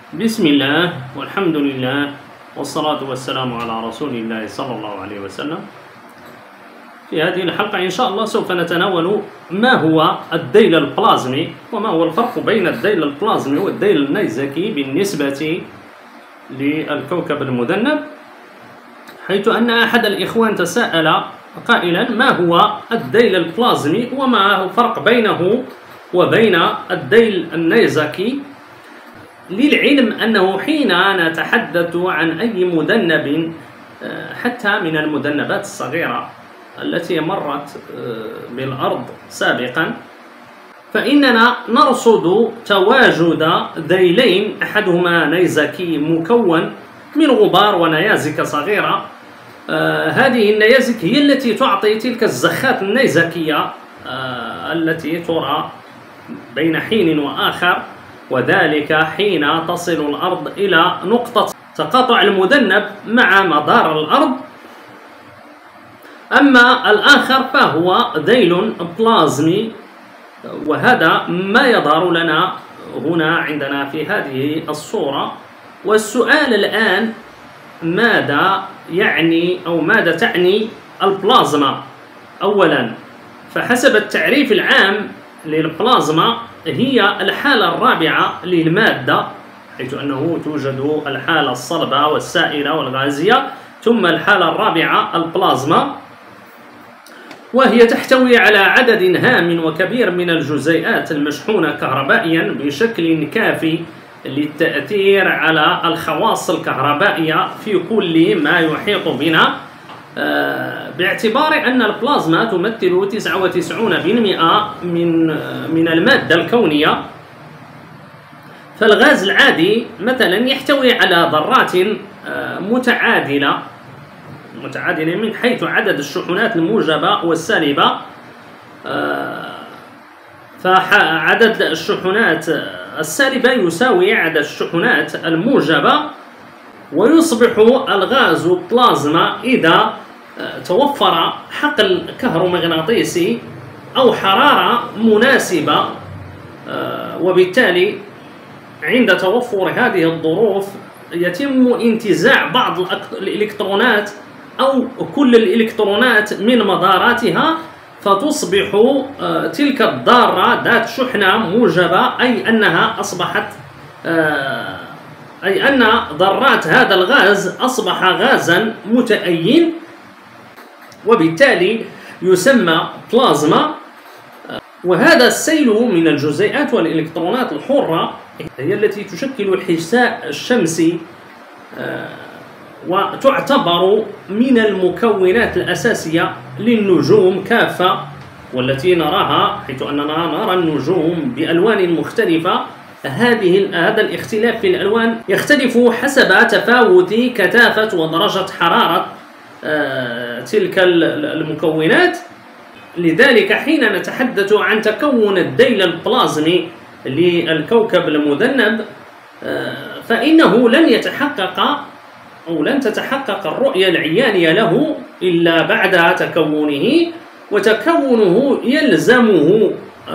بسم الله والحمد لله والصلاة والسلام على رسول الله صلى الله عليه وسلم. في هذه الحلقة إن شاء الله سوف نتناول ما هو الديل البلازمي وما هو الفرق بين الديل البلازمي والديل النيزكي بالنسبة للكوكب المذنب، حيث أن أحد الإخوان تساءل قائلا ما هو الديل البلازمي وما هو الفرق بينه وبين الديل النيزكي. للعلم أنه حين نتحدث عن أي مذنب حتى من المذنبات الصغيرة التي مرت بالأرض سابقا، فإننا نرصد تواجد ذيلين، أحدهما نيزكي مكون من غبار ونيازك صغيرة. هذه النيازك هي التي تعطي تلك الزخات النيزكية التي ترى بين حين وآخر، وذلك حين تصل الأرض إلى نقطة تقاطع المذنب مع مدار الأرض. أما الآخر فهو ذيل بلازمي، وهذا ما يظهر لنا هنا عندنا في هذه الصورة. والسؤال الآن ماذا يعني أو ماذا تعني البلازما؟ أولا، فحسب التعريف العام للبلازما هي الحالة الرابعة للمادة، حيث أنه توجد الحالة الصلبة والسائلة والغازية، ثم الحالة الرابعة البلازما، وهي تحتوي على عدد هام وكبير من الجزيئات المشحونة كهربائيا بشكل كافي للتأثير على الخواص الكهربائية في كل ما يحيط بنا، باعتبار أن البلازما تمثل 99% من المادة الكونية. فالغاز العادي مثلا يحتوي على ذرات متعادلة من حيث عدد الشحنات الموجبة والسالبة، فعدد الشحنات السالبة يساوي عدد الشحنات الموجبة، ويصبح الغاز بلازما إذا توفر حقل كهرومغناطيسي أو حرارة مناسبة. وبالتالي عند توفر هذه الظروف يتم انتزاع بعض الإلكترونات أو كل الإلكترونات من مداراتها، فتصبح تلك الذرة ذات شحنة موجبة، أي أن ذرات هذا الغاز أصبح غازا متأين، وبالتالي يسمى بلازما. وهذا السيل من الجزيئات والإلكترونات الحرة هي التي تشكل الحساء الشمسي، وتعتبر من المكونات الأساسية للنجوم كافة، والتي نراها حيث أننا نرى النجوم بألوان مختلفة. هذا الاختلاف في الألوان يختلف حسب تفاوت كثافة ودرجة حرارة تلك المكونات. لذلك حين نتحدث عن تكون الديل البلازمي للكوكب المذنب، فإنه لن تتحقق الرؤية العيانية له إلا بعد تكونه، وتكونه يلزمه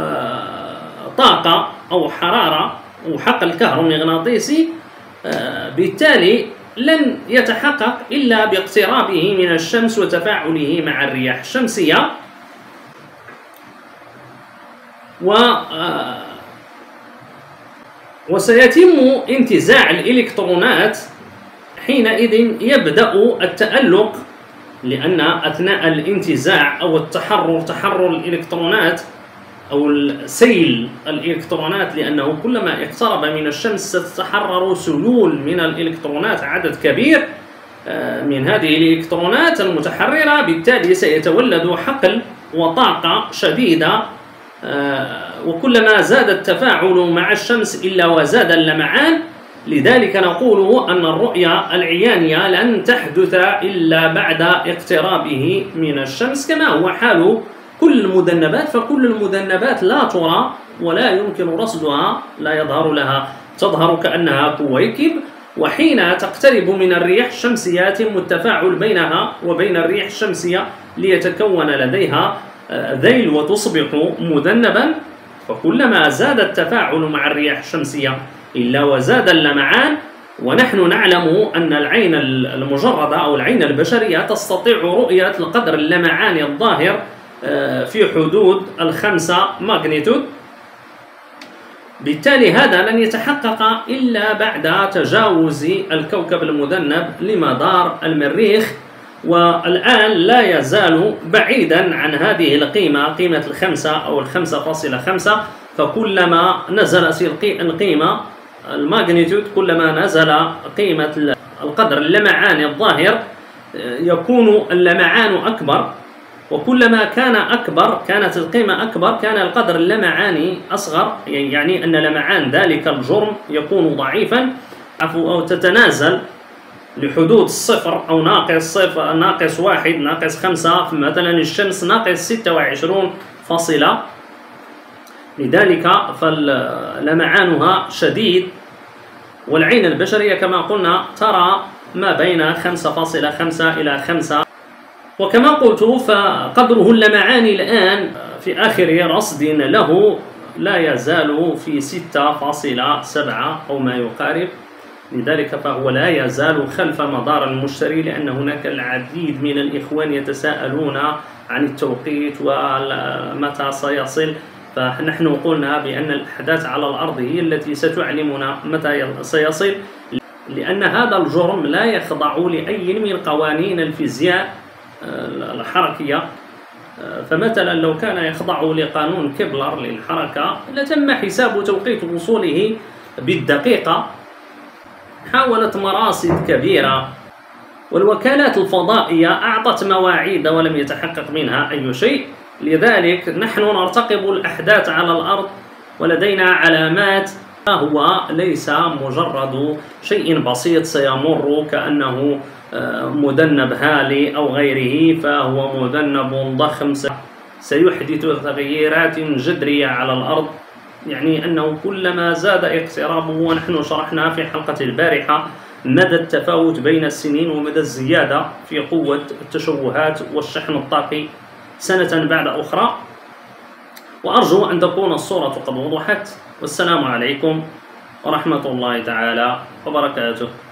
طاقة أو حرارة أو حقل كهرومغناطيسي، بالتالي لن يتحقق إلا باقترابه من الشمس وتفاعله مع الرياح الشمسية. وسيتم انتزاع الإلكترونات حينئذ يبدأ التألق، لأن أثناء الانتزاع أو تحرر الإلكترونات أو سيل الإلكترونات، لأنه كلما اقترب من الشمس ستتحرر سيول من الإلكترونات، عدد كبير من هذه الإلكترونات المتحررة، بالتالي سيتولد حقل وطاقة شديدة. وكلما زاد التفاعل مع الشمس إلا وزاد اللمعان. لذلك نقول أن الرؤية العيانية لن تحدث إلا بعد اقترابه من الشمس، كما هو حال كل المذنبات، فكل المذنبات لا ترى ولا يمكن رصدها، لا يظهر لها، تظهر كأنها كويكب. وحين تقترب من الرياح الشمسية يتم التفاعل بينها وبين الرياح الشمسية ليتكون لديها ذيل وتصبح مذنبا. فكلما زاد التفاعل مع الرياح الشمسية إلا وزاد اللمعان. ونحن نعلم أن العين المجردة أو العين البشرية تستطيع رؤية القدر اللمعاني الظاهر في حدود 5 ماغنيتود. بالتالي هذا لن يتحقق إلا بعد تجاوز الكوكب المذنب لمدار المريخ، والآن لا يزال بعيدا عن هذه القيمة، قيمة 5 أو 5.5. فكلما نزلت القيمة الماغنيتود، كلما نزل قيمة القدر اللمعاني الظاهر يكون اللمعان أكبر، وكلما كان أكبر كانت القيمة أكبر كان القدر اللمعاني أصغر، يعني أن لمعان ذلك الجرم يكون ضعيفا أو تتنازل لحدود الصفر أو ناقص صفر، ناقص 1، ناقص 5. مثلا الشمس ناقص 26 فاصلة، لذلك فلمعانها شديد. والعين البشرية كما قلنا ترى ما بين 5.5 إلى 5. وكما قلت فقدره اللمعاني الآن في آخر رصد له لا يزال في 6.7 أو ما يقارب، لذلك فهو لا يزال خلف مدار المشتري، لأن هناك العديد من الإخوان يتساءلون عن التوقيت ومتى سيصل. فنحن قلنا بأن الأحداث على الأرض هي التي ستعلمنا متى سيصل، لأن هذا الجرم لا يخضع لأي من قوانين الفيزياء الحركية. فمثلا لو كان يخضع لقانون كيبلر للحركة لتم حساب توقيت وصوله بالدقيقة. حاولت مراصد كبيرة والوكالات الفضائية أعطت مواعيد ولم يتحقق منها أي شيء. لذلك نحن نرتقب الأحداث على الأرض ولدينا علامات، هو ليس مجرد شيء بسيط سيمر كأنه مذنب هالي أو غيره، فهو مذنب ضخم سيحدث تغييرات جذرية على الأرض، يعني أنه كلما زاد اقترابه. ونحن شرحنا في حلقة البارحة مدى التفاوت بين السنين ومدى الزيادة في قوة التشوهات والشحن الطاقي سنة بعد أخرى. وأرجو أن تكون الصورة قد وضحت، والسلام عليكم ورحمة الله تعالى وبركاته.